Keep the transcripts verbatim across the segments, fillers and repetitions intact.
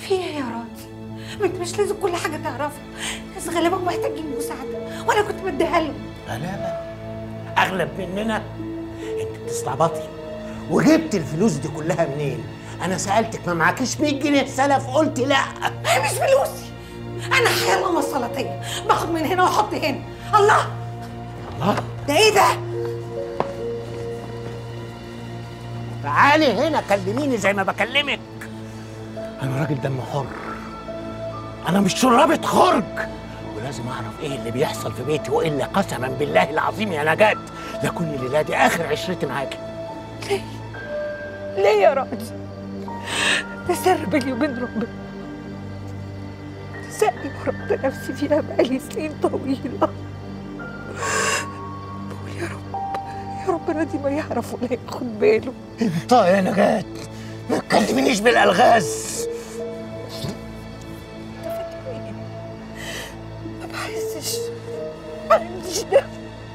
في ايه يا راضي؟ ما انت مش لازم كل حاجه تعرفها، ناس غلابه محتاجين مساعده وانا كنت بديها لهم. غلابه؟ اغلب مننا؟ انت بتستعبطي وجبت الفلوس دي كلها منين؟ انا سالتك ما معكيش مية جنيه سلف قلت لا. هي مش فلوسي، انا حيالله مصلاتيه باخد من هنا واحط هنا. الله الله، ده ايه ده؟ تعالي هنا كلميني زي ما بكلمك. انا راجل دم حر، انا مش شرابة خرج، ولازم اعرف ايه اللي بيحصل في بيتي، والا قسما بالله العظيم يا نجاة لكون الليله دي اخر عشرتي معاكي. ليه؟ ليه يا راضي؟ ده سر بيني وبين ربنا، سألي وربط نفسي فيها بقالي سنين طويلة. بقول يا رب يا رب راضي ما يعرف ولا ياخد باله. انت يا نجاة ما تكلمنيش بالالغاز. ما بحسش، ما عنديش دم.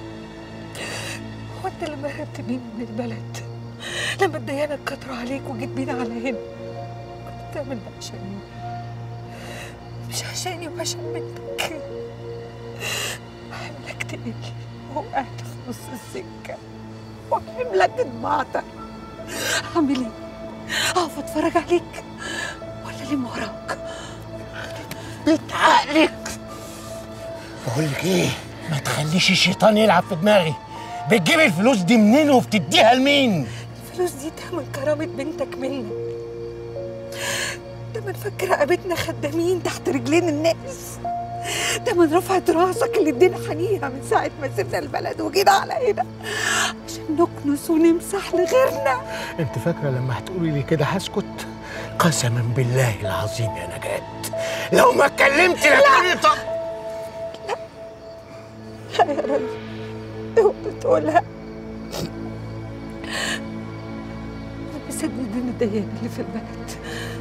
هو انت لما هربت بيه من البلد، لما الديانة اتكتروا عليك وجيت بينا على هنا، كنت بتعمل ده عشاني، مش عشاني وعشان بنتك. حملك تقل وقعت في نص السكة، وحملك اتبعتر. اعمل ايه؟ اقف اتفرج عليك ولا لم وراك؟ بيت عقلك. بقول لك ايه، ما تخليش الشيطان يلعب في دماغي. بتجيبي الفلوس دي منين وبتديها لمين؟ الفلوس دي تمن كرامة بنتك منا، تمن فك رقبتنا خدامين تحت رجلين الناس، تمن رفعت راسك اللي ادينا حنيها من ساعة ما سيبنا البلد وجينا على هنا عشان نكنس ونمسح لغيرنا. انت فاكرة لما هتقولي لي كده هسكت؟ قسما بالله العظيم يا نجاة لو ما اتكلمت لك. لا لا يا راجل، اوعى تقولها. انا بسدد الديان اللي في البلد،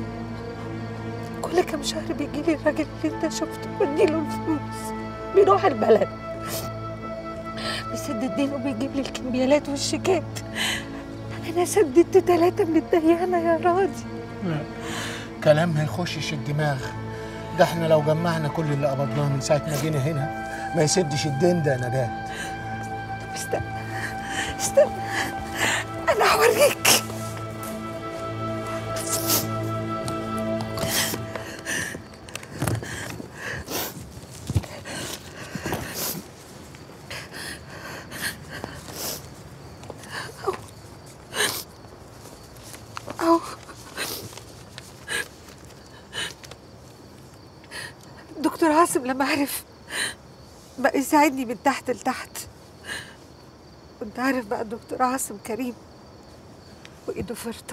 كل كام شهر بيجي لي الراجل اللي انت شفته بديله الفلوس، بيروح البلد بيسدد دينه وبيجيب لي الكمبيالات والشيكات. انا سددت ثلاثة من الديانة يا راضي. لا، كلام ما يخشش الدماغ. ده احنا لو جمعنا كل اللي قبضناه من ساعة ما جينا هنا ما يسدش الدين ده يا نجاة. طب استنى استنى انا هوريك. أو دكتور عاصم لما عرف بقى يساعدني من تحت لتحت. كنت عارف بقى الدكتور عاصم كريم وإيده فرطة.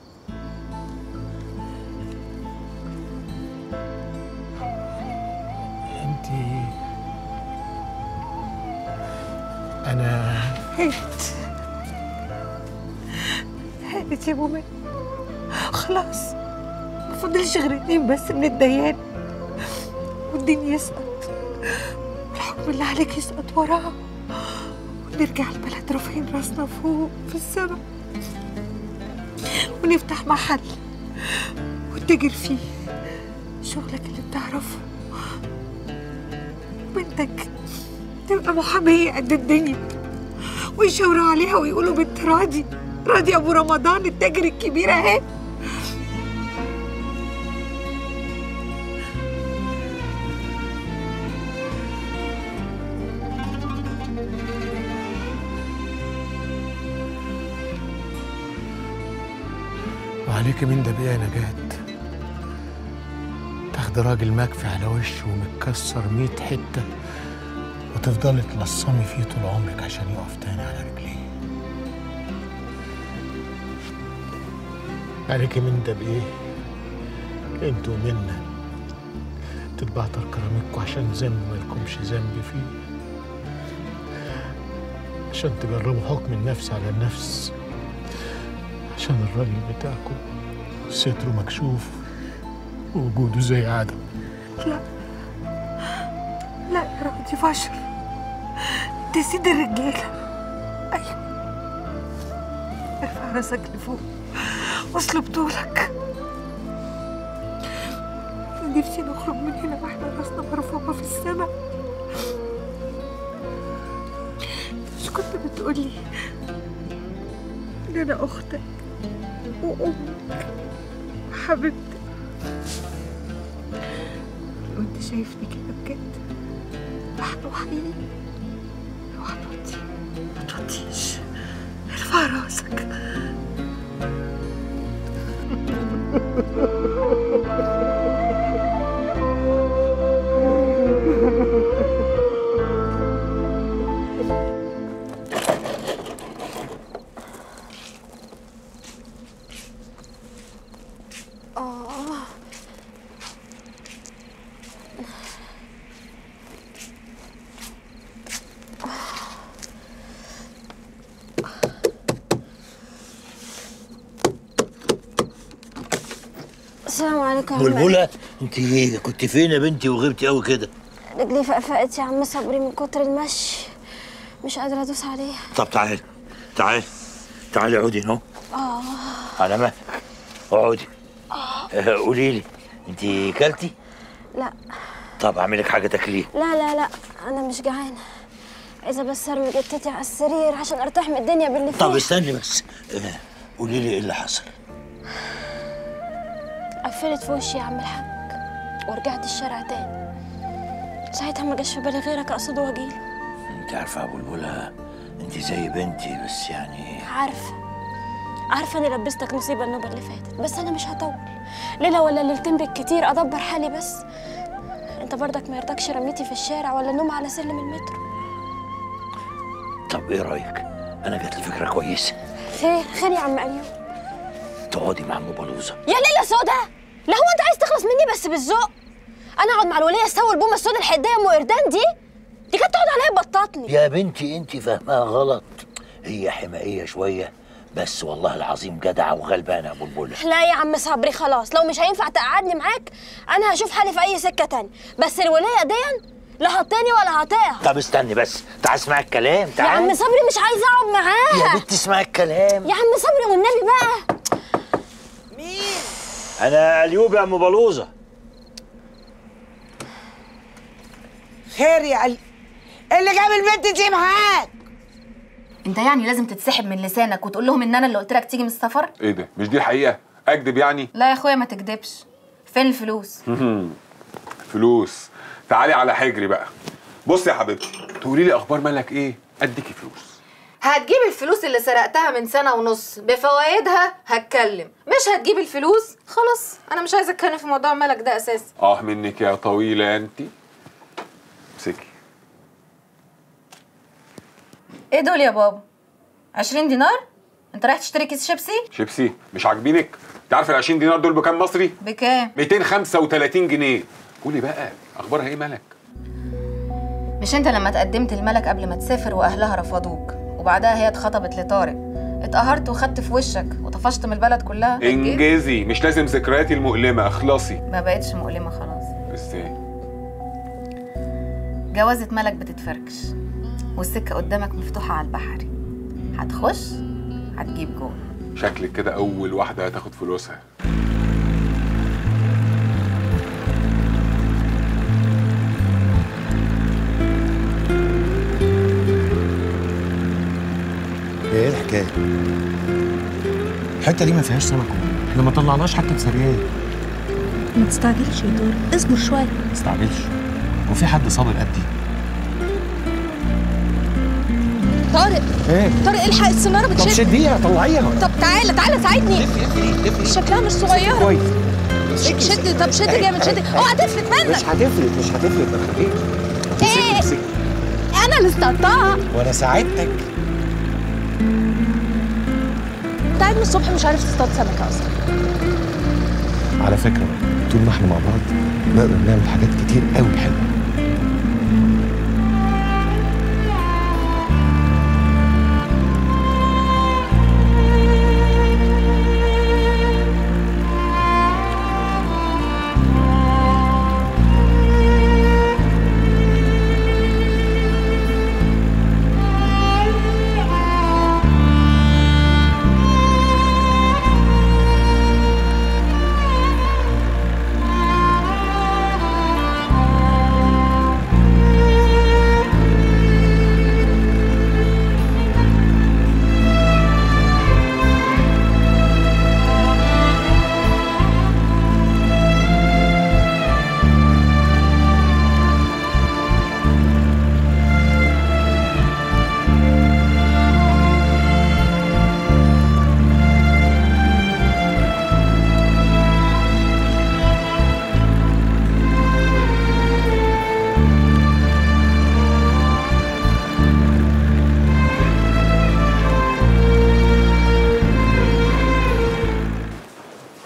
انت انا هانت هانت يا ماما، خلاص ما فضلش غير اتنين بس من الديان والدين يسقط والحكم اللي عليك يسقط وراه، ونرجع البلد رافعين راسنا فوق في السما، ونفتح محل وتجر فيه شغلك اللي بتعرفه، وبنتك تبقى محامية قد الدنيا ويشاوروا عليها ويقولوا بنت راضي راضي ابو رمضان التاجر الكبير اهي. وعليك من ده بيه يا نجاة؟ تاخد راجل مكفي على وشه ومتكسر ميت حتة وتفضلي تلصمي فيه طول عمرك عشان يقف تاني على رجليه. عليك من ده بإيه؟ انتوا منا تتبعتر كرامتكوا عشان ذنب مالكمش ذنب فيه، عشان تجربوا حكم النفس على النفس، عشان الراجل بتاعكم ستره مكشوف ووجوده زي عدم. لا لا يا راضي فشر، انت سيد الرجاله. ايوه ارفع راسك لفوق واصل بطولك. نفسي نخرج من هنا واحنا راسنا مرفوعة في السماء. مش كنت بتقولي إن أنا أختك وأمك وحبيبتك؟ لو أنت شايفني كده بجد هتوحيني. لو هتوطي ما توطيش، ارفع راسك. السلام عليكم يا عم. بلبلة، انت كنت فين يا بنتي وغبتي قوي كده؟ رجلي فقفقت يا عم صبري من كتر المشي، مش قادرة ادوس عليها. طب تعالي تعالي تعالي اقعدي اهو. اه على مهلك، اقعدي. اه قولي لي، انت كلتي؟ لا. طب اعمل لك حاجه تاكليها؟ لا لا لا انا مش جعانة، عايزة بس ارمي جتتي على السرير عشان ارتاح من الدنيا باللي فيها. طب استني بس، اه قولي لي ايه اللي حصل؟ قفلت في وشي يا عم الحاج ورجعت الشارع تاني. ساعتها ما جاش في بالي غيرك اقصد واجيلك. انت عارفه يا بلبلة، انت زي بنتي بس يعني. عارفة عارفة اني لبستك نصيب النوبة اللي فاتت، بس انا مش هطول ليلة ولا ليلتين بالكتير ادبر حالي. بس انت برضك ما يرضكش رميتي في الشارع ولا النوم على سلم المترو. طب ايه رايك؟ انا جات لي فكره كويسه. خير خير يا عم ايوب. تقعدي مع ام بلوزه. يا ليلة سودا، لا هو انت عايز تخلص مني بس بالذوق؟ انا اقعد مع الوليه استوي البومه السودا الحديه ام قردان دي؟ دي كانت تقعد عليا بطاطني. يا بنتي انت فاهماها غلط، هي حمائيه شويه بس والله العظيم جدعه وغلبانه يا بلبلة. لا يا عم صبري خلاص، لو مش هينفع تقعدني معاك انا هشوف حالي في اي سكه تانية، بس الوليه دي لا هطاني ولا هطيع. طب استني بس، تعال اسمعي الكلام. تعال يا عم صبري مش عايزه اقعد معاها. يا بنتي اسمعي الكلام. يا عم صبري والنبي بقى. مين؟ انا اليوب يا ام بلوزه. خير يا علي، اللي جاب البنت دي معاك؟ انت يعني لازم تتسحب من لسانك وتقول لهم ان انا اللي قلت لك تيجي من السفر؟ ايه ده؟ مش دي الحقيقه؟ اكدب يعني؟ لا يا اخويا ما تكدبش. فين الفلوس؟ فلوس؟ تعالي على حجري بقى. بصي يا حبيبتي، تقولي لي اخبار مالك ايه؟ اديكي فلوس. هتجيب الفلوس اللي سرقتها من سنه ونص بفوايدها هتكلم، مش هتجيب الفلوس خلاص انا مش عايزه اتكلم في موضوع مالك ده اساسا. اه منك يا طويله انت. امسكي. ايه دول يا بابا؟ عشرين دينار؟ انت رايح تشتري كيس شيبسي؟ شيبسي؟ مش عاجبينك؟ انت عارفه ال عشرين دينار دول بكام مصري؟ بكام؟ مئتين وخمسة وثلاثين جنيه. قولي بقى اخبارها ايه مالك؟ مش انت لما تقدمت الملك قبل ما تسافر واهلها رفضوك وبعدها هي اتخطبت لطارق، اتقهرت وخدت في وشك وطفشت من البلد كلها؟ انجزي، مش لازم ذكرياتي المؤلمه، اخلصي. ما بقتش مؤلمه خلاص. ازاي؟ جوازة ملك بتتفركش والسكه قدامك مفتوحه على البحري، هتخش هتجيب جول. شكلك كده اول واحده هتاخد فلوسها. ايه الحكايه؟ الحته دي ما فيهاش سمك، احنا ما طلعناش حتى بسريان. ما تستعجلش يا طارق، اصبر شويه. ما تستعجلش، وفي حد صابر قدي؟ طارق ايه؟ طارق الحق السناره طب بتشد. شديها طلعيها. طب تعالى تعالى ساعدني. لفي لفي شكلها مش صغيره. كويس. شد طب شد جامد شد. اوعى تفلت منك. مش هتفلت مش هتفلت ما تخافيش. ايه؟ امسكي. انا اللي استقطعها. وانا ساعدتك. انت قاعد من الصبح مش عارف تصطاد سمكه اصلا. على فكره طول ما احنا مع بعض نقدر نعمل حاجات كتير قوي حلوه.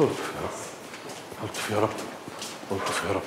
الطف يا رب، الطف يا رب، الطف يا رب،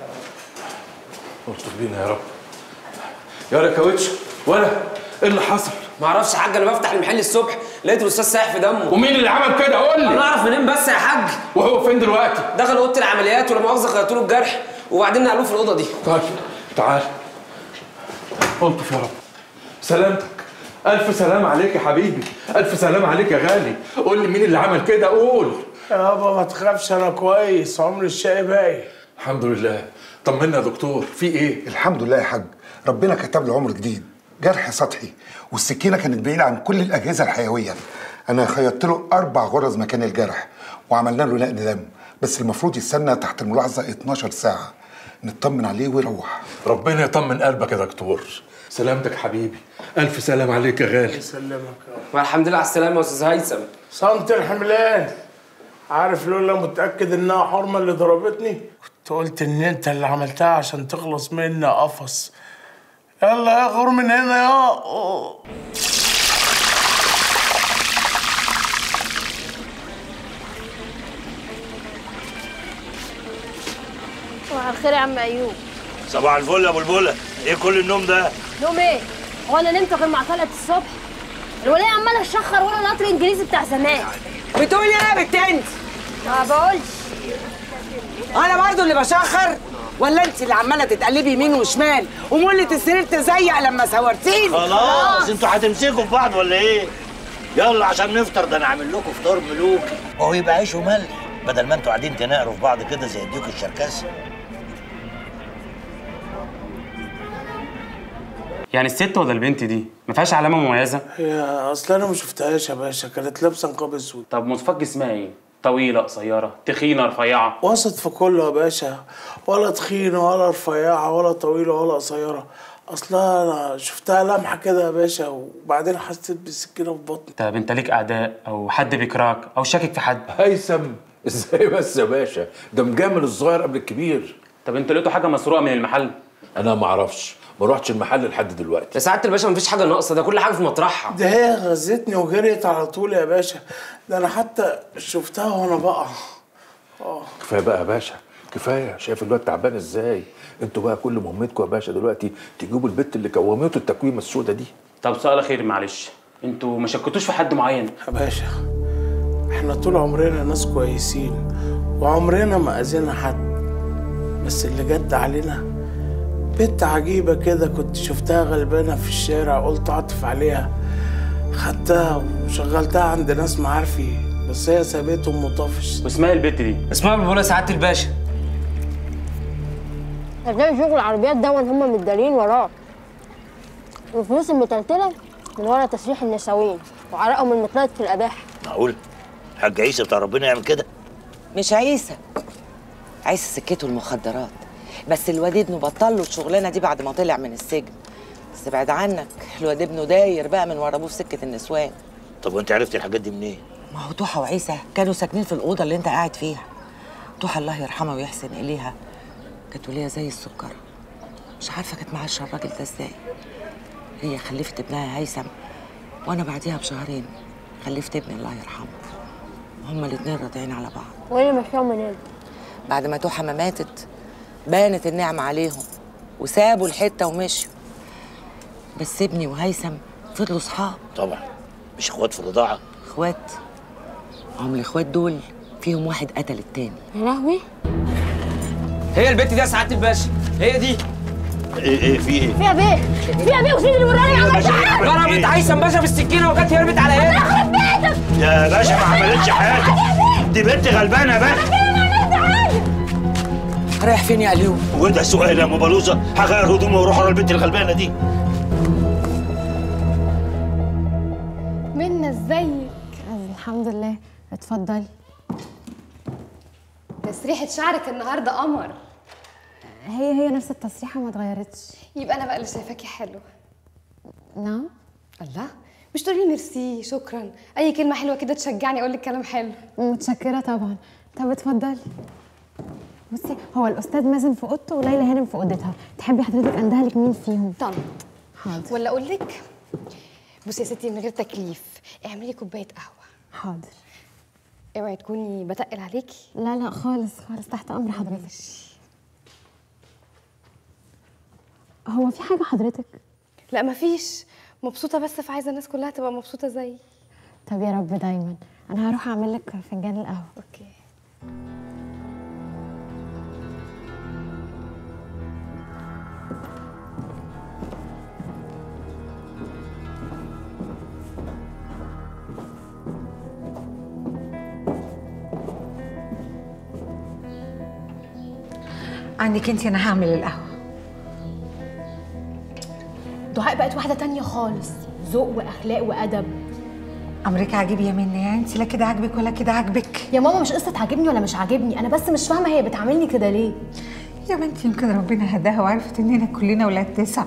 الطف بينا يا رب. يا ركاوتش ولا ايه اللي حصل؟ ما اعرفش يا حاج، انا بفتح المحل الصبح لقيت الاستاذ سايح في دمه. ومين اللي عمل كده؟ قول لي. انا اعرف منين بس يا حاج؟ وهو فين دلوقتي؟ دخل اوضه العمليات ولا مؤاخذه خيطوا له الجرح وبعدين نقلوه في الاوضه دي. طيب تعال، الطف يا رب. سلامتك، ألف سلام عليك يا حبيبي، ألف سلام عليك يا غالي. قول لي مين اللي عمل كده؟ قول. يابا ما تخافش، أنا كويس، عمري الشقي باقي. الحمد لله. طمنا يا دكتور، في إيه؟ الحمد لله يا حاج، ربنا كتب له عمر جديد. جرح سطحي والسكينة كانت بعيدة عن كل الأجهزة الحيوية. أنا خيطت له أربع غرز مكان الجرح وعملنا له نقل دم، بس المفروض يستنى تحت الملاحظة اتناشر ساعة نطمن عليه ويروح. ربنا يطمن قلبك يا دكتور. سلامتك حبيبي، ألف سلام عليك يا غالي. يسلمك يا رب. والحمد لله على السلامة يا أستاذ هيثم. صمت الحملان. عارف لولا متأكد إنها حرمة اللي ضربتني كنت قلت إن أنت اللي عملتها عشان تخلص مني قفص. يلا يا غور من هنا يا أوه. صباح الخير يا عم ايوب. صباح الفل يا بلبله، ايه كل النوم ده؟ نوم ايه؟ هو انا نمت غير مع طلعت الصبح؟ الولية عمالة تشخر ولا القطر الانجليزي بتاع زمان. بتقولي ايه يا بنت انت؟ ما بقولش. انا برضو اللي بشخر ولا انت اللي عماله تتقلبي يمين وشمال ومولة السرير تزيق لما سورتيني؟ خلاص انتوا هتمسكوا في بعض ولا ايه؟ يلا عشان نفطر، ده انا عامل لكم فطار ملوكي. هو يبقى عيش وملح بدل ما انتوا قاعدين تنقروا في بعض كده زي الديوك الشركسي. يعني الست ولا البنت دي ما فيهاش علامه مميزه؟ هي اصل انا ما شفتهاش يا باشا، كانت لابسه نقاب اسود. طب مواصفات جسمها ايه؟ طويله قصيره تخينه رفيعه؟ وسط في كله يا باشا، ولا تخينه ولا رفيعه ولا طويله ولا قصيره. اصلا انا شفتها لمحه كده يا باشا وبعدين حسيت بالسكينه في بطني. طب انت ليك اعداء او حد بيكرهك او شاكك في حد؟ هيثم ازاي بس يا باشا؟ ده مجامل الصغير قبل الكبير. طب انت لقيتوا حاجه مسروقه من المحل؟ انا ما اعرفش، ما روحتش المحل لحد دلوقتي. يا سعاده الباشا مفيش حاجه ناقصه، ده كل حاجه في مطرحها. ده هي غزتني وجريت على طول يا باشا، ده انا حتى شفتها وانا بقع. اه كفايه بقى يا باشا، كفايه. شايف الواد تعبان ازاي؟ انتوا بقى كل مهمتكم يا باشا دلوقتي تجيبوا البت اللي كومته التكويمه السودة دي. طب سؤال اخير معلش، انتوا ما شكتوش في حد معين؟ يا باشا احنا طول عمرنا ناس كويسين وعمرنا ما اذينا حد، بس اللي جد علينا بنت عجيبة كده كنت شفتها غلبانة في الشارع، قلت أعطف عليها، خدتها وشغلتها عند ناس معارفي، بس هي سابتهم وطفش. واسمها البت دي؟ اسمها بلبله سعاده الباشا. هتلاقي شغل العربيات ده هم متدارين وراه، والفلوس المتلتلة من ورا تسريح النساوين وعرقهم المتلت في الأباحة. معقول؟ الحاج عيسى بتاع ربنا يعمل كده؟ مش عيسى، عيسى سكته المخدرات، بس الواد ابنه بطل له الشغلانه دي بعد ما طلع من السجن. بس بعد عنك، الواد ابنه داير بقى من ورا ابوه في سكه النسوان. طب وانت عرفتي الحاجات دي منين؟ ما هو توحه وعيسى كانوا ساكنين في الاوضه اللي انت قاعد فيها. توحه الله يرحمها ويحسن اليها كانت وليها زي السكر، مش عارفه كانت معاشره الراجل ده ازاي. هي خلفت ابنها هيثم وانا بعديها بشهرين خلفت ابني الله يرحمه، وهما الاتنين راضعين على بعض. وايه اللي مشاهم منين؟ بعد ما توحه ما ماتت بانت النعمة عليهم وسابوا الحتة ومشوا، بس ابني وهيثم فضلوا صحاب. طبعا، مش اخوات في الرضاعة؟ اخوات، هم الاخوات دول فيهم واحد قتل التاني. يا لهوي، هي البت دي يا سعاده الباشا، هي دي. ايه ايه في ايه؟ فيها بيه فيها بيه وسيدي الوراني عملت حاجة. ضربت هيثم باشا بالسكينه وجت هربت على هنا. يخرب بيتك يا باشا ما عملتش حاجة، دي بنت غلبانة بقى. رايح فين يا اليوم؟ وده سؤال يا ام بلوزه؟ هغير هدومي واروح ورا البنت الغلبانه دي. منى ازيك؟ الحمد لله، اتفضلي. تسريحة شعرك النهارده قمر. هي هي نفس التسريحة ما اتغيرتش. يبقى انا بقى اللي شايفاكي حلوة. نعم؟ الله، مش تقولي ميرسي شكرا، اي كلمة حلوة كده تشجعني اقول لك كلام حلو. متشكرة طبعا. طب اتفضلي. بصي، هو الاستاذ مازن في اوضته وليلى هانم في اوضتها، تحبي حضرتك اندهلك لك مين فيهم؟ طنط. حاضر. ولا اقول لك؟ بصي يا ستي من غير تكليف، اعملي كوبايه قهوه. حاضر. اوعي تكوني بتقل عليكي. لا لا خالص خالص، تحت امر حضرتك. هو في حاجه حضرتك؟ لا مفيش، مبسوطه بس فعايزه الناس كلها تبقى مبسوطه زيي. طب يا رب دايما. انا هروح اعمل لك فنجان القهوه. اوكي. عنك انت، انا هعمل القهوه. دعاء بقت واحده تانية خالص، ذوق واخلاق وادب. امرك عاجب يا منى، يعني انت لا كده عاجبك ولا كده عاجبك. يا ماما مش قصه عاجبني ولا مش عاجبني، انا بس مش فاهمه هي بتعاملني كده ليه. يا بنتي يمكن ربنا هداها وعرفت اننا كلنا ولاد تسع.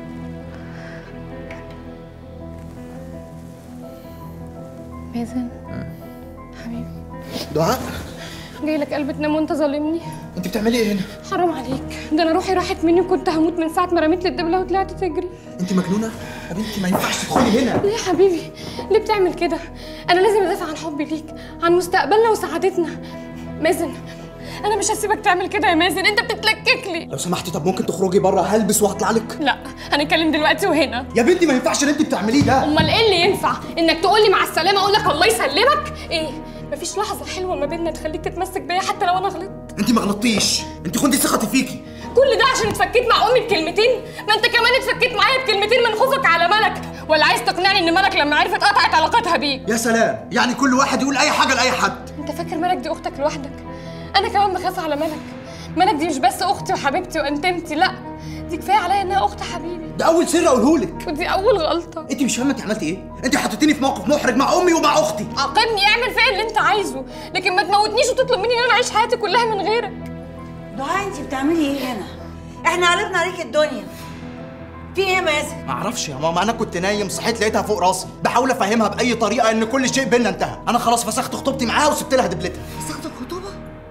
مازن حبيبي. دعاء جاي لك قلب تنام وانت ظالمني. انت بتعملي ايه هنا؟ حرام عليك، ده انا روحي راحت مني وكنت هموت من ساعه ما رميت لي الدبله وطلعت تجري. انت مجنونه يا بنتي، ما ينفعش تدخلي هنا. ليه يا حبيبي؟ ليه بتعمل كده؟ انا لازم ادافع عن حبي ليك، عن مستقبلنا وسعادتنا. مازن انا مش هسيبك تعمل كده يا مازن، انت بتتلكك لي. لو سمحتي طب ممكن تخرجي بره، هلبس وهطلع لك. لا هنتكلم دلوقتي وهنا. يا بنتي ما ينفعش اللي انت بتعمليه ده. امال ايه اللي ينفع؟ انك تقول لي مع السلامه اقول لك الله يسلمك؟ ايه؟ مفيش لحظه حلوه ما بيننا تخليك تتمسك بيا حتى لو انا غلطت. انت ما غلطتيش، انت خدي ثقتي فيكي. كل ده عشان اتفكيت مع امي بكلمتين؟ ما انت كمان اتفكيت معايا بكلمتين من خوفك على ملك، ولا عايز تقنعني ان ملك لما عرفت قطعت علاقتها بيك؟ يا سلام، يعني كل واحد يقول اي حاجه لاي حد. انت فاكر ملك دي اختك لوحدك؟ انا كمان بخاف على ملك. ملك دي مش بس اختي وحبيبتي وانتمتي، لا دي كفايه عليا انها اخت حبيبي. ده اول سر اقوله لك. ودي اول غلطه. انت مش فاهمه انت عملتي ايه؟ انت حطيتيني في موقف محرج مع امي ومع اختي. عاقبني، اعمل فيا اللي انت عايزه، لكن ما تموتنيش وتطلب مني ان انا اعيش حياتي كلها من غيرك. دعاء انت بتعملي ايه هنا؟ احنا قلبنا عليك الدنيا. في ايه يا مازن؟ ما اعرفش يا ماما، انا كنت نايم صحيت لقيتها فوق راسي، بحاول افهمها باي طريقه ان كل شيء بينا انتهى. انا خلاص فسخت خطوبتي معاها وسبت لها دبلتها. فسخت الخطوبه؟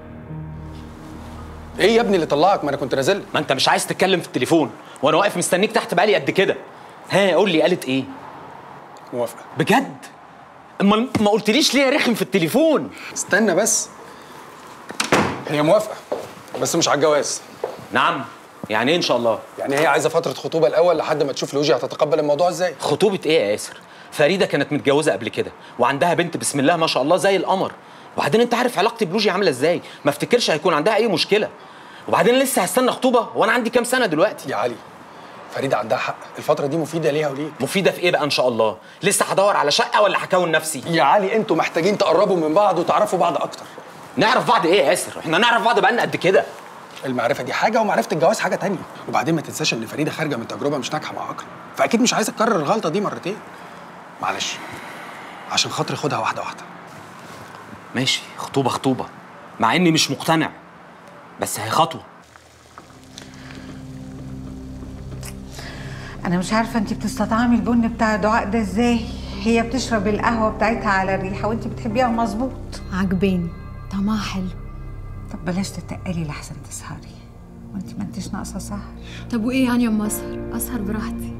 ايه يا ابني اللي طلعك؟ ما انا كنت نازل. ما انت مش عايز تتكلم في التليفون وانا واقف مستنيك تحت بقالي قد كده. ها قول لي قالت ايه؟ موافقه. بجد؟ امال ما قلتليش ليه يا رخم في التليفون؟ استنى بس. هي موافقه بس مش على الجواز. نعم؟ يعني ايه ان شاء الله؟ يعني هي عايزه فتره خطوبه الاول لحد ما تشوف لوجي هتتقبل الموضوع ازاي. خطوبه ايه يا ياسر؟ فريده كانت متجوزه قبل كده وعندها بنت بسم الله ما شاء الله زي القمر، وبعدين انت عارف علاقتي بلوجي عامله ازاي، ما افتكرش هيكون عندها اي مشكله. وبعدين لسه هستنى خطوبه وانا عندي كام سنه دلوقتي؟ يا علي فريده عندها حق، الفتره دي مفيده ليها وليك. مفيده في ايه بقى ان شاء الله؟ لسه هدور على شقه ولا هكون نفسي؟ يا علي انتوا محتاجين تقربوا من بعض وتعرفوا بعض اكتر. نعرف بعض ايه يا ياسر؟ احنا نعرف بعض بقالنا قد كده. المعرفه دي حاجه ومعرفه الجواز حاجه تانية، وبعدين ما تنساش ان فريده خارجه من تجربه مش ناجحه مع اكرم، فاكيد مش عايزه تكرر الغلطه دي مرتين. معلش عشان خاطري خدها واحده واحده. ماشي، خطوبه خطوبه، مع اني مش مقتنع بس هي خطوه. انا مش عارفه انت بتستطعمي البن بتاع دعاء ده ازاي. هي بتشرب القهوه بتاعتها على الريحه وانت بتحبيها مظبوط. عجباني، طعمها حلو. طب بلاش تتقلي لحسن تسهري، وانت ما انتش ناقصه سهر. طب وايه يعني اما اسهر؟ اسهر براحتي.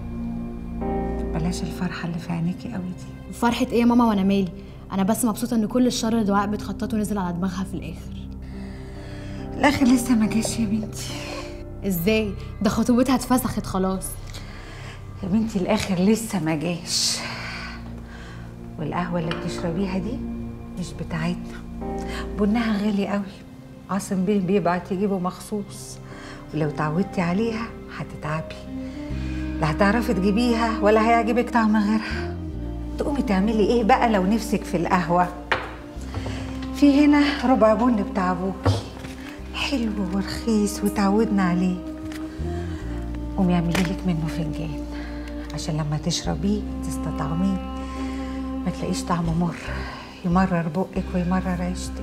بلاش الفرحه اللي في عينيكي قوي دي. فرحه ايه يا ماما وانا مالي؟ انا بس مبسوطه ان كل الشر اللي دعاء بتخططه نزل على دماغها في الاخر. الاخر لسه ما جاش يا بنتي. ازاي؟ ده خطوبتها اتفسخت خلاص. يا بنتي الاخر لسه ما جاش، والقهوه اللي بتشربيها دي مش بتاعتنا، بنها غالي قوي. عاصم بيه بيبعت يجيبه مخصوص، ولو تعودتي عليها هتتعبي، لا هتعرفي تجيبيها ولا هيعجبك طعم غيرها. تقومي تعملي ايه بقى لو نفسك في القهوه؟ في هنا ربع بن بتاع ابوكي حلو ورخيص وتعودنا عليه، قومي اعملي لك منه فنجان عشان لما تشربيه تستطعميه ما تلاقيش طعمه مر، يمرر بقك ويمرر عيشتك.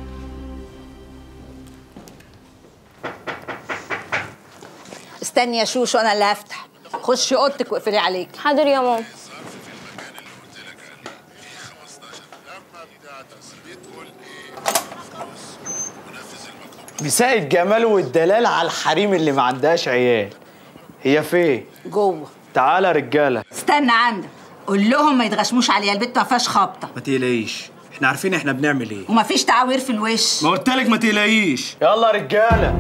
استني يا شوشو انا اللي هفتح. خشي اوضتك واقفلي عليك. حاضر يا ماما. مساء الجمال والدلال على الحريم اللي ما عندهاش عيال. هي فين؟ جوه. تعالى رجاله. استنى عندك، قول لهم ما يتغشموش عليها، البت ما فيهاش خبطه. ما تقلقيش، احنا عارفين احنا بنعمل ايه. ومفيش تعاوير في الوش. ما قلتلك ما تقلقيش. يلا يا رجاله.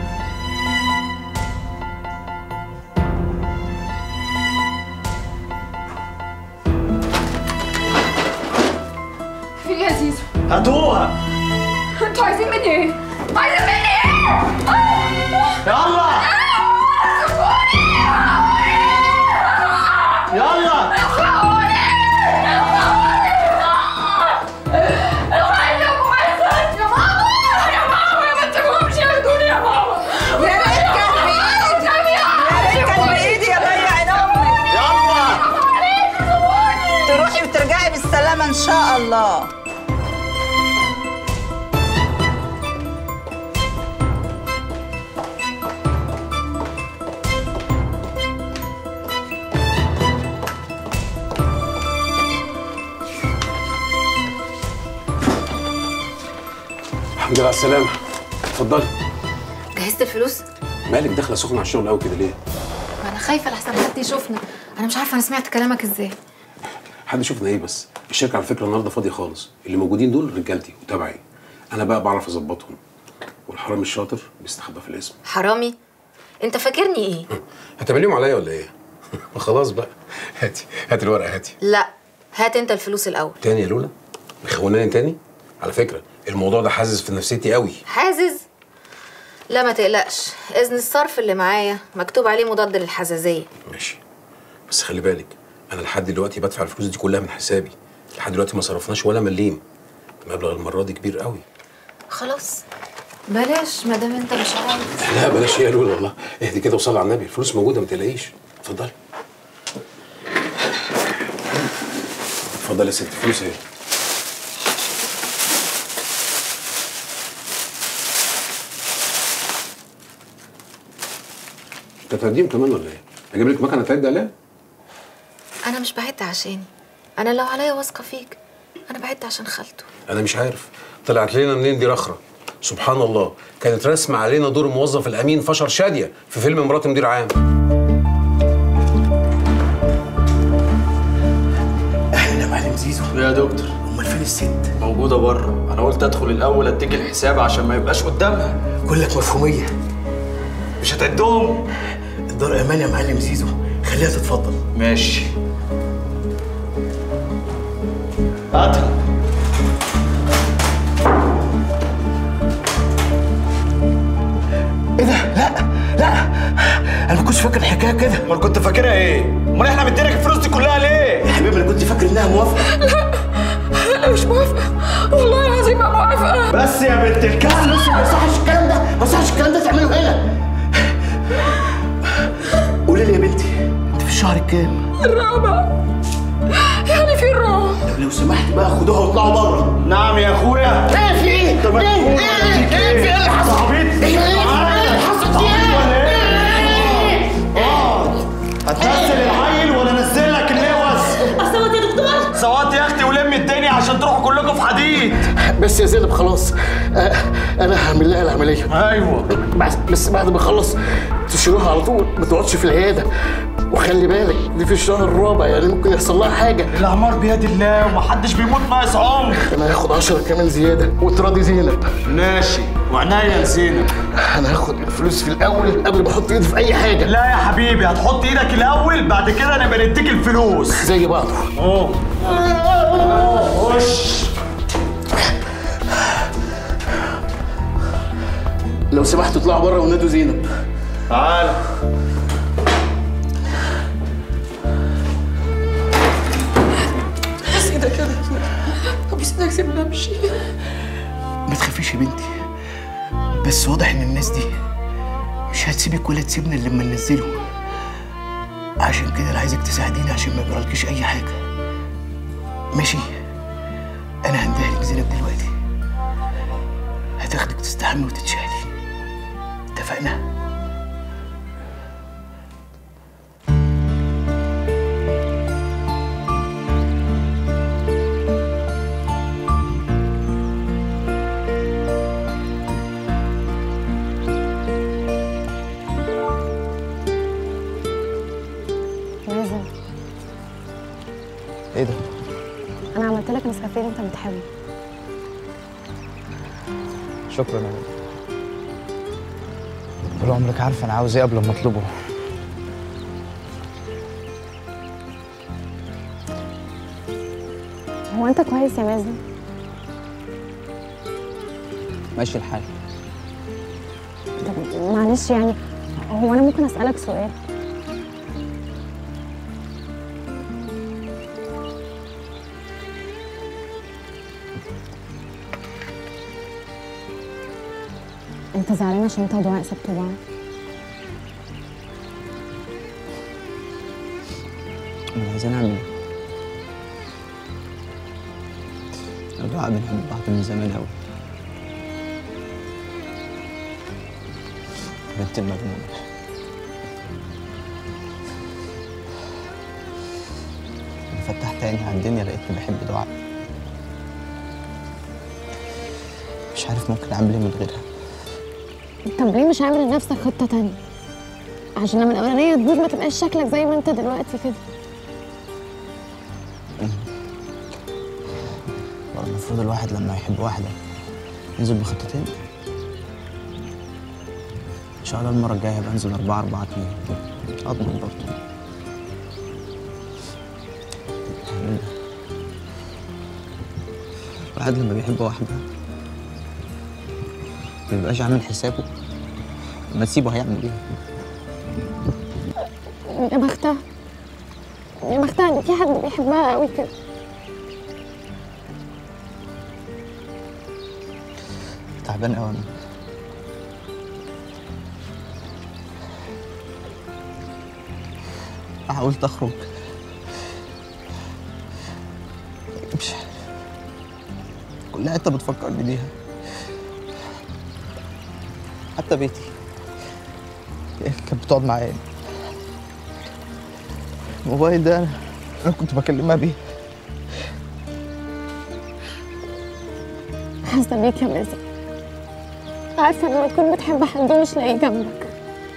في ايه يا زيزو؟ هاتوها. انتوا عايزين مني ايه؟ عايزين مني ايه؟ يلا يلا تروحي وترجعي بالسلامة إن شاء الله. الحمد لله على السلامة. اتفضلي. جهزت الفلوس؟ مالك داخلة سخنة على الشغل قوي كده ليه؟ ما انا خايفه لحسن حد يشوفنا. انا مش عارفه انا سمعت كلامك ازاي. حد يشوفنا ايه بس؟ الشركة على فكرة النهارده فاضية خالص، اللي موجودين دول رجالتي وتبعي. أنا بقى بعرف أظبطهم. والحرامي الشاطر بيستخبى في الاسم. حرامي؟ أنت فاكرني إيه؟ هتعمليهم عليا ولا إيه؟ خلاص بقى. هاتي هاتي الورقة هاتي. لا، هات أنت الفلوس الأول. تاني يا لولا؟ مخوناني تاني؟ على فكرة الموضوع ده حازز في نفسيتي قوي. حازز؟ لا ما تقلقش، إذن الصرف اللي معايا مكتوب عليه مضاد للحزازية. ماشي. بس خلي بالك أنا لحد دلوقتي بدفع الفلوس دي كلها من حسابي. لحد دلوقتي ما صرفناش ولا مليم. المبلغ المرة دي كبير قوي. خلاص بلاش ما دام أنت مش عايز. لا بلاش يا لولا والله. اهدي كده وصلي على النبي، الفلوس موجودة ما تقلقيش. اتفضلي. اتفضلي يا ست، الفلوس اهي. انت هتعديهم كمان ولا ايه؟ اجيب لك مكنه تعد عليها؟ أنا مش بعد عشاني، أنا لو عليا واثقة فيك، أنا بعد عشان خالته. انا مش عارف طلعت لنا منين دي رخره. سبحان الله، كانت رسمه علينا دور الموظف الامين فشر شاديه في فيلم مرات مدير عام. اهلا يا معلم زيزو. يا دكتور، امال فين الست؟ موجوده بره. انا قلت ادخل الاول اديك الحساب عشان ما يبقاش قدامها. كلك مفهوميه. مش هتعدهم؟ الدار امان يا معلم زيزو، خليها تتفضل. ماشي. هاتها. ايه ده؟ لا لا، انا ما كنتش فاكر الحكايه كده. امال كنت فاكرها ايه؟ امال احنا مدينك الفلوس دي كلها ليه؟ يا حبيبي انا كنت فاكر انها موافقه. لا انا مش موافقه، والله العظيم ما موافقه. بس يا بنت الكلب، بس ما يصحش الكلام ده، ما يصحش الكلام ده تعمله هنا. قولي لي يا بنتي، انت في الشهر الكام؟ الرابع. يعني في الرابع. لو سمحت بقى خدوها واطلعوا بره. نعم يا اخويا. ايه في ايه؟ طب ايه ايه ايه في ايه اللي حصل؟ عبيط. ايه اللي حصل؟ هتنزل العيل ولا انزل لك اللوز؟ اصوت يا دكتور؟ صوت يا اختي ولمي الدنيا عشان تروحوا كلكم في حديد. بس يا زينب خلاص، آه انا هعمل لها العمليه. ايوه بس بس بعد ما اخلص تشيلوها على طول، ما تقعدش في العياده. وخلي بالك دي في الشهر الرابع، يعني ممكن يحصل لها حاجه. الاعمار بيد الله ومحدش بيموت ناقص عمر. انا هاخد عشرة كمان زياده وتراضي زينب. ماشي وعناية لزينب. انا هاخد الفلوس في الاول قبل ما احط ايدي في اي حاجه. لا يا حبيبي، هتحط ايدك الاول بعد كده انا بنديك الفلوس زي بعض. اه خش. لو سمحتوا اطلعوا بره ونادوا زينب. تعالى. بس ايدك يا دكتور، ابوس ايدك سيبني امشي. ما تخافيش يا بنتي، بس واضح ان الناس دي مش هتسيبك ولا تسيبنا الا لما ننزله. عشان كده انا عايزك تساعديني عشان ما يجرالكيش اي حاجه. ماشي؟ انا هندهلك زينب دلوقتي، هتاخدك تستحمي وتتشهدي. اتفقنا؟ ايه ده؟ انا عملت لك نسكافيه اللي انت بتحبه. شكرا يا بابا. طول عمرك عارفه انا عاوز ايه قبل ما اطلبه. هو انت كويس يا مازن؟ ماشي الحال. طب معلش يعني، هو انا ممكن اسالك سؤال؟ انت زعلان عشان انت ودعاء سبتوا بعض؟ انا عايزين اعمل ايه؟ انا ودعاء بنحب بعض من زمان قوي. بنت المجنونة. لما فتحت عيني على الدنيا لقيتني بحب دعاء. مش عارف ممكن اعمل ايه من غيرها. طب ليه مش عامل لنفسك خطة تانية؟ عشان لما الأولانية تبوظ ما تبقاش شكلك زي ما انت دلوقتي كده. المفروض الواحد لما يحب واحدة ينزل بخطتين. إن شاء الله المرة الجاية بنزل أربعة أربعة اتنين. أضمن برضه. الواحد لما بيحب واحدة مبيبقاش عامل حسابه لما تسيبه هيعمل ايه؟ يا بختها يا بختها ان في حد بيحبها قوي كده. تعبان قوي انا. حاولت اخرج مش كل حته بتفكرني بيها، حتى بيتي كانت بتقعد معايا. الموبايل ده انا انا كنت بكلمها بيه. حاسه بيك يا مازن، عارفه لما تكون بتحب حد ومش لاقيه جنبك.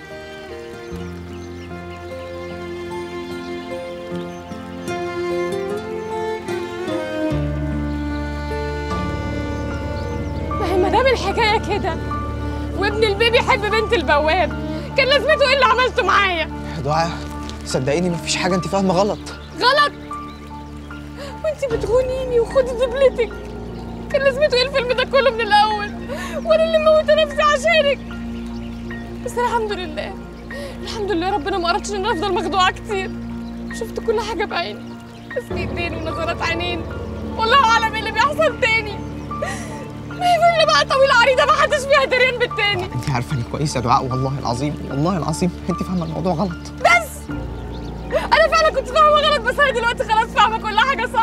ما هي مدام الحكايه كده، وابن البيبي يحب بنت البواب، كان لازمته ايه اللي عملته معايا؟ دعاء صدقيني مفيش حاجه انت فاهمه غلط. غلط؟ وانت بتخونيني وخدي دبلتك، كان لازمته ايه الفيلم ده كله من الاول؟ وانا اللي موته نفسي عشانك. بس الحمد لله الحمد لله ربنا ما اردش ان انا افضل مخدوعه كتير. شفت كل حاجه بعيني، بس ايدين ونظرات عينين، والله اعلم ايه اللي بيحصل تاني. ما هي فيلا بقى طويله عريضه ما حدش فيها دريان بالتاني. انت عارفه اني كويس يا دعاء، والله العظيم والله العظيم انت فاهمه الموضوع غلط. بس انا فعلا كنت فاهمه غلط، بس انا دلوقتي خلاص فاهمه كل حاجه صح.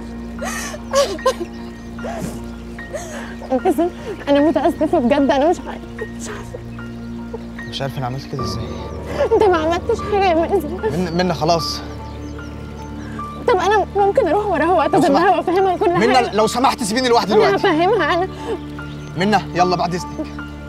مازن انا متاسفه بجد، انا مش عارفه مش عارفه مش عارفه انا عملت كده ازاي. انت ما عملتش حاجه يا مازن. من منا خلاص. طب انا ممكن اروح وراها واعتذر لها وافهمها كل حاجه. منا لو سمحت سيبيني لوحدي دلوقتي. انا هفهمها انا. منا يلا بعد اذنك.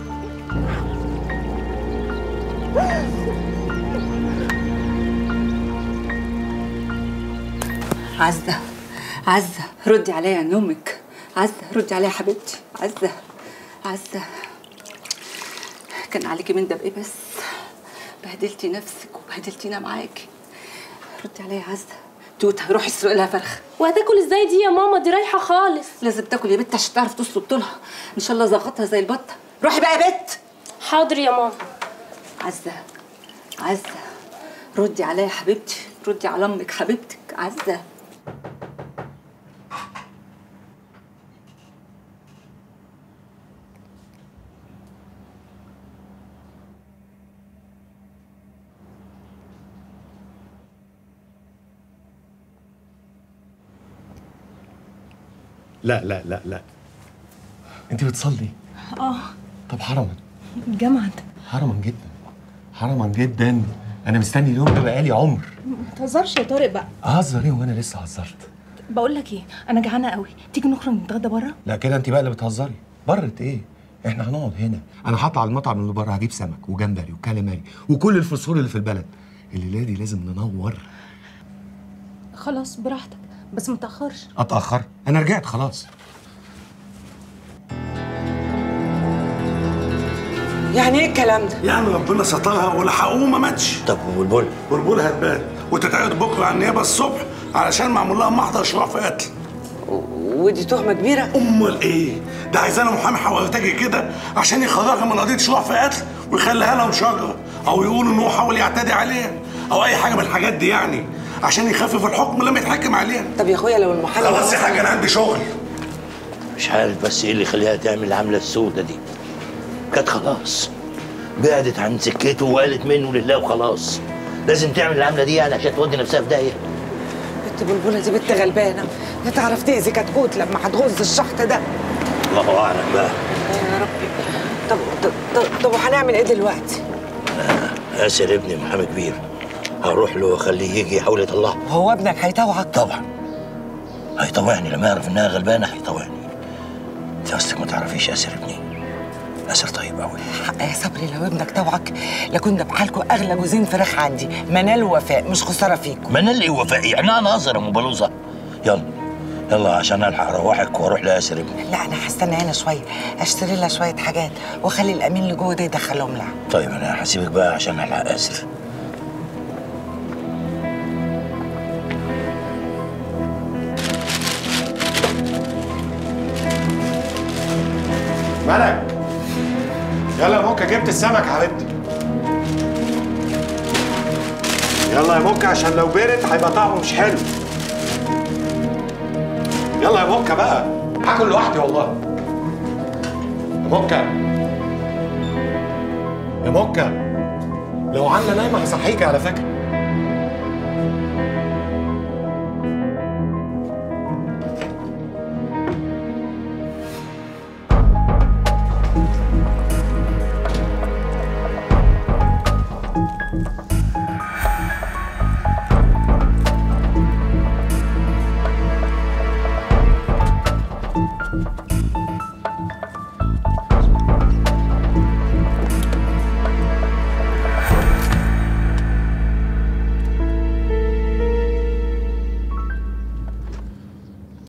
عزة عزة ردي عليا عن امك. عزة ردي عليا يا حبيبتي. عزة عزة كان عليكي من ده بايه بس؟ بهدلتي نفسك وبهدلتينا معاكي. ردي عليا يا عزة. توته روحي اسلقي لها فرخه. وهتاكل ازاي دي يا ماما؟ دي رايحه خالص. لازم تاكل يا بت عشان تعرف تسلق طولها. ان شاء الله زغطها زي البطه. روحي بقى يا بت. حاضر يا ماما. عزة عزة ردي عليا يا حبيبتي، ردي على امك حبيبتك. عزة لا لا لا لا انت بتصلي؟ اه طب حرما جمعا. حرما جدا حرما جدا. انا مستني اليوم ده بقالي عمر. ما تهزرش يا طارق بقى. اهزر ايه وانا لسه هزرت؟ بقول لك ايه، انا جعانه قوي، تيجي نخرج نتغدى بره؟ لا كده انت بقى اللي بتهزري. بره ايه؟ احنا هنقعد هنا. انا هطلع المطعم اللي بره هجيب سمك وجمبري وكاليماري وكل الفوسفور اللي في البلد. الليله دي لازم ننور. خلاص براحتك بس ما تاخرش. اتاخر؟ انا رجعت خلاص. يعني ايه الكلام ده؟ يعني ربنا سترها ولحقوه ما ماتش. طب والبول؟ والبول هتبان وتتعرض بكره على النيابه الصبح علشان معمول لها محضر شروع في قتل. ودي تهمه كبيره؟ امال ايه؟ ده عايزانا محامي حورتجي كده عشان يخرجها من قضيه شروع في قتل ويخليها لها مشجره، او يقولوا ان هو حاول يعتدي عليها او اي حاجه من الحاجات دي، يعني عشان يخفف الحكم لما يتحكم عليها. طب يا اخويا لو المحامي خلاص يا حاجه انا عندي شغل. مش عارف بس ايه اللي يخليها تعمل العمله السودة دي. كانت خلاص بعدت عن سكته وقالت منه لله وخلاص. لازم تعمل العمله دي يعني عشان تودي نفسها في داهيه. بنت بلبله دي بنت غلبانه، لا تعرف تاذي كتكوت لما هتغز الشحط ده. الله اعلم بقى. يا ربي. طب طب طب, طب وهنعمل ايه دلوقتي؟ آه ياسر ابني محامي كبير، هروح له واخليه يجي يحاول يطلعها. هو ابنك هيطوعك؟ طبعا هيطوعني، لما يعرف انها غلبانه هيطوعني. انت اصلك ما تعرفيش ياسر ابني، ياسر طيب قوي. حق يا صبري لو ابنك طوعك لكنا بحالكوا اغلى جوزين فراخ عندي، منال ووفاء، مش خساره فيكم. منال ايه ووفاء؟ يعني انا ناظر يا ام بلوزه. يلا يلا عشان الحق اروحك واروح لياسر ابني. لا انا هستنى هنا شويه اشتري لها شويه حاجات واخلي الامين اللي جوه ده يدخلهم لها. طيب انا هسيبك بقى عشان الحق ياسر. ملك يلا يا موكا، جبت السمك يا حبيبتي. يلا يا موكا عشان لو برد هيبقى طعمه مش حلو. يلا يا موكا بقى، هاكل لوحدي والله. يا موكا يا موكا، لو عنا نايمه هصحيكي على فكره.